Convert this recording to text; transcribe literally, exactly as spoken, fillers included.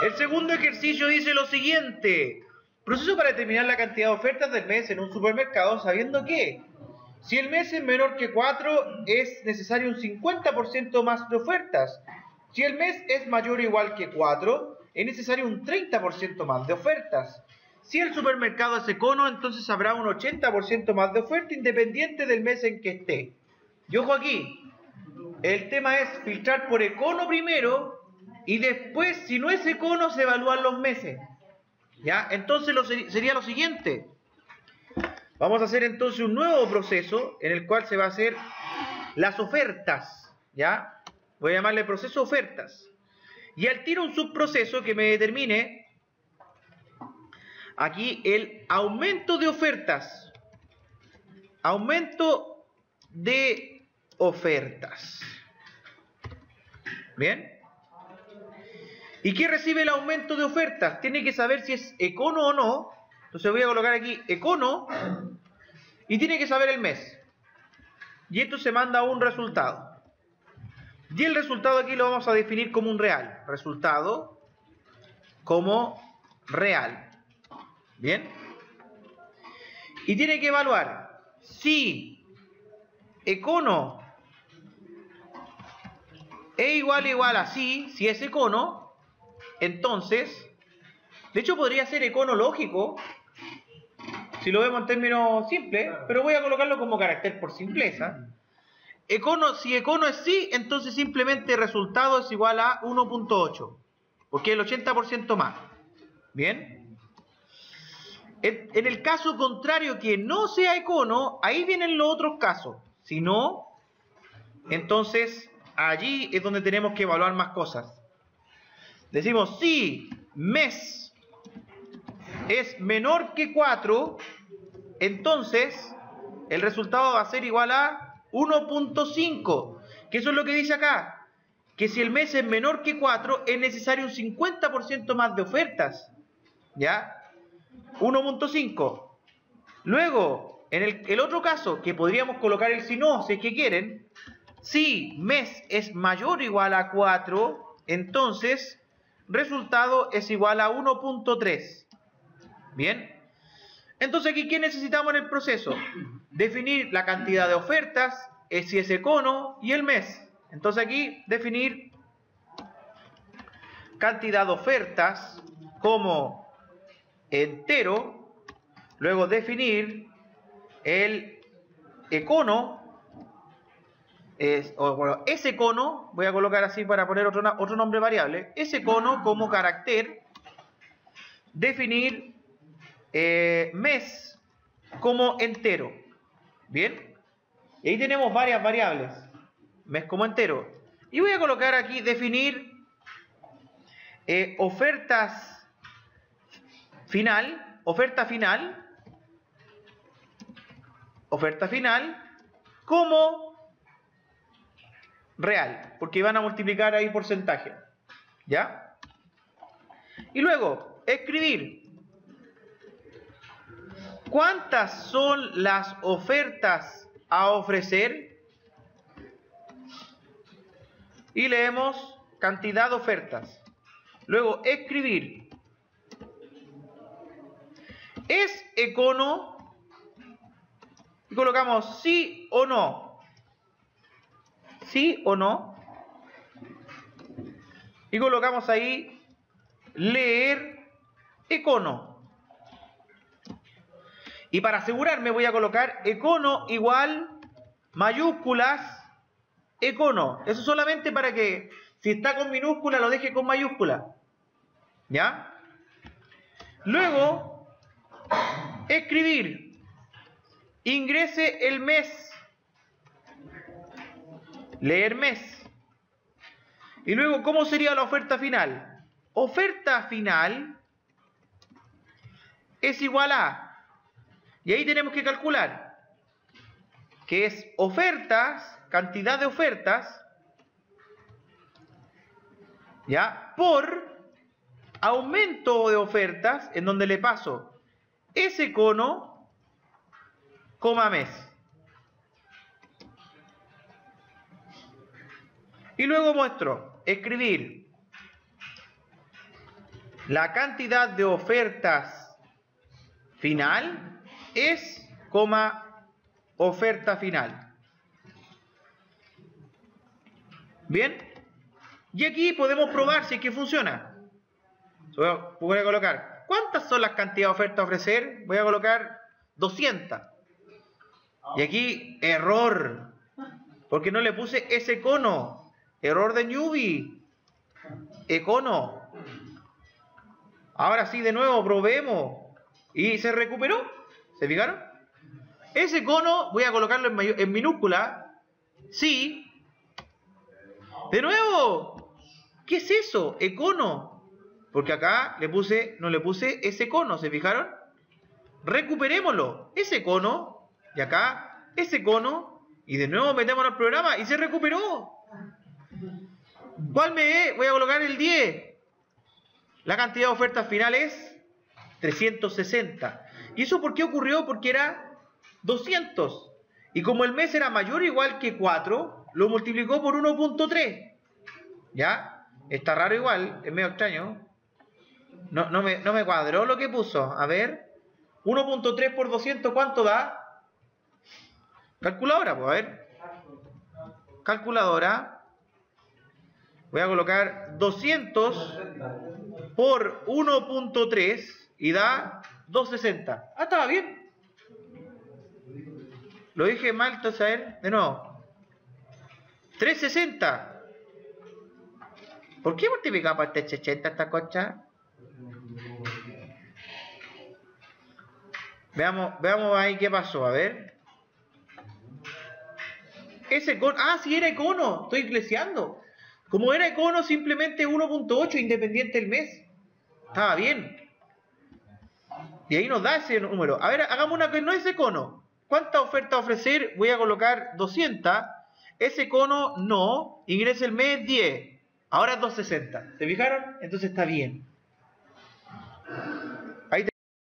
El segundo ejercicio dice lo siguiente. Proceso para determinar la cantidad de ofertas del mes en un supermercado sabiendo que si el mes es menor que cuatro es necesario un cincuenta por ciento más de ofertas. Si el mes es mayor o igual que cuatro es necesario un treinta por ciento más de ofertas. Si el supermercado es econo, entonces habrá un ochenta por ciento más de oferta independiente del mes en que esté. Y ojo aquí, el tema es filtrar por econo primero y después, si no es econo, se evalúan los meses. ¿Ya? Entonces lo ser, sería lo siguiente. Vamos a hacer entonces un nuevo proceso en el cual se va a hacer las ofertas. ¿Ya? Voy a llamarle proceso ofertas. Y al tiro un subproceso que me determine aquí el aumento de ofertas. Aumento de ofertas. ¿Bien? ¿Y qué recibe el aumento de ofertas? Tiene que saber si es econo o no. Entonces voy a colocar aquí econo y tiene que saber el mes. Y esto se manda a un resultado. Y el resultado aquí lo vamos a definir como un real. Resultado como real. ¿Bien? Y tiene que evaluar si econo es igual igual a sí, si es econo. Entonces, de hecho podría ser econo lógico, si lo vemos en términos simples, pero voy a colocarlo como carácter por simpleza. Econo, si econo es sí, entonces simplemente resultado es igual a uno punto ocho, porque es el ochenta por ciento más. ¿Bien? En, en el caso contrario que no sea econo, ahí vienen los otros casos. Si no, entonces allí es donde tenemos que evaluar más cosas. Decimos, si mes es menor que cuatro, entonces el resultado va a ser igual a uno punto cinco. Que eso es lo que dice acá. Que si el mes es menor que cuatro, es necesario un cincuenta por ciento más de ofertas. ¿Ya? uno punto cinco. Luego, en el, el otro caso, que podríamos colocar el si no, si es que quieren, si mes es mayor o igual a cuatro, entonces resultado es igual a uno punto tres. Bien. Entonces aquí, ¿qué necesitamos en el proceso? Definir la cantidad de ofertas, si es econo y el mes. Entonces aquí definir cantidad de ofertas como entero. Luego definir el econo. Es, o, bueno, ese cono, voy a colocar así para poner otro, otro nombre variable, ese cono como carácter, definir eh, mes como entero. Bien, y ahí tenemos varias variables, mes como entero, y voy a colocar aquí definir eh, ofertas final, oferta final, oferta final como real, porque van a multiplicar ahí porcentaje. ¿Ya? Y luego, escribir ¿cuántas son las ofertas a ofrecer? Y leemos cantidad de ofertas. Luego, escribir ¿es econo? Y colocamos sí o no. ¿Sí o no? Y colocamos ahí leer econo. Y para asegurarme voy a colocar econo igual mayúsculas econo. Eso solamente para que si está con minúscula lo deje con mayúscula. ¿Ya? Luego, escribir ingrese el mes. Leer mes. Y luego, ¿cómo sería la oferta final? Oferta final es igual a, y ahí tenemos que calcular, que es ofertas, cantidad de ofertas, ¿ya? Por aumento de ofertas, en donde le paso ese cono, coma mes. Y luego muestro, escribir la cantidad de ofertas final es, coma, oferta final. Bien, y aquí podemos probar si es que funciona. Voy a colocar, ¿cuántas son las cantidades de ofertas a ofrecer? Voy a colocar doscientas. Y aquí, error, porque no le puse ese cono. Error de newbie. Econo. Ahora sí, de nuevo, probemos. Y se recuperó. ¿Se fijaron? Ese cono voy a colocarlo en, mayor, en minúscula. Sí. De nuevo. ¿Qué es eso? Econo. Porque acá le puse, no le puse ese cono. ¿Se fijaron? Recuperémoslo. Ese cono. Y acá, ese cono. Y de nuevo metemos al programa y se recuperó. ¿Cuál me es? Voy a colocar el diez. La cantidad de ofertas finales es trescientos sesenta. ¿Y eso por qué ocurrió? Porque era doscientos. Y como el mes era mayor o igual que cuatro, lo multiplicó por uno punto tres. ¿Ya? Está raro igual, es medio extraño. No, no, me, no me cuadró lo que puso. A ver. uno punto tres por doscientos, ¿cuánto da? Calculadora, pues, a ver. Calculadora. Voy a colocar doscientos por uno punto tres y da doscientos sesenta. Ah, estaba bien. Lo dije mal, entonces a ver, de nuevo. trescientos sesenta. ¿Por qué multiplicaba por trescientos ochenta esta cocha? Veamos, veamos ahí qué pasó, a ver. Ese cono, ah, sí era icono, estoy iglesiando. Como era icono, simplemente uno punto ocho independiente del mes. Estaba bien. Y ahí nos da ese número. A ver, hagamos una que no es icono. ¿Cuánta oferta ofrecer? Voy a colocar doscientas. Ese cono no. Ingresa el mes diez. Ahora es doscientos sesenta. ¿Se fijaron? Entonces está bien.